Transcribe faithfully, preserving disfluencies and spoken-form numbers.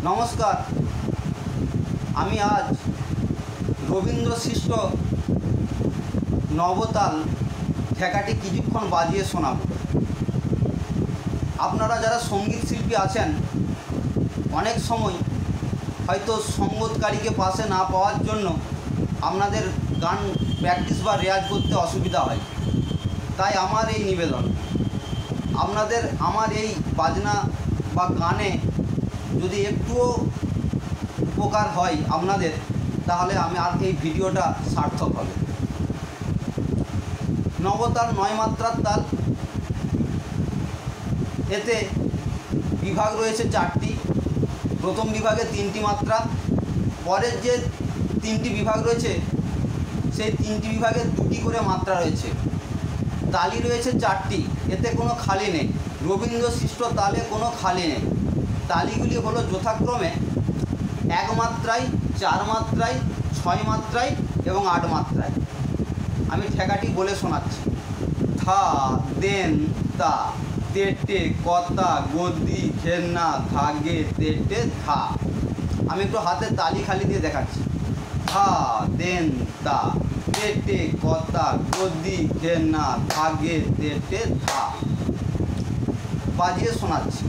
নমস্কার। আমি আজ রবীন্দ্র সৃষ্ট নবতাল ঠেকাটি কিছুক্ষণ বাজিয়ে শোনাব। আপনারা যারা সঙ্গীত শিল্পী আছেন, অনেক সময় হয়তো সঙ্গীতকারীকে পাশে না পাওয়ার জন্য আপনাদের গান প্র্যাকটিস বা রেয়াজ করতে অসুবিধা হয়। তাই আমার এই নিবেদন, আপনাদের আমার এই বাজনা বা গানে যদি একটুও উপকার হয় আপনাদের, তাহলে আমি আর এই ভিডিওটা সার্থক হবে। নবতাল নয় মাত্রার তাল, এতে বিভাগ রয়েছে চারটি। প্রথম বিভাগে তিনটি মাত্রা, পরের যে তিনটি বিভাগ রয়েছে সেই তিনটি বিভাগে দুটি করে মাত্রা রয়েছে। তালি রয়েছে চারটি, এতে কোনো খালি নেই। রবীন্দ্র সৃষ্ট তালে কোনো খালি নেই। তালিগুলি হলো যথাক্রমে এক মাত্রায়, চার মাত্রায়, ছয় মাত্রায় এবং আট মাত্রায়। আমি ঠেকাটি বলে শোনাচ্ছি। থা, দেন, তা, তেটে, কতা, গদ্দি, ঘেন্না, থাগে, তেটে, থা। আমি একটু হাতে তালি খালি দিয়ে দেখাচ্ছি। থা, দেন, তা, তেটে, কতা, গদ্দি, ঘেন্না, থাগে, তেটে, থা। বাজিয়ে শোনাচ্ছি।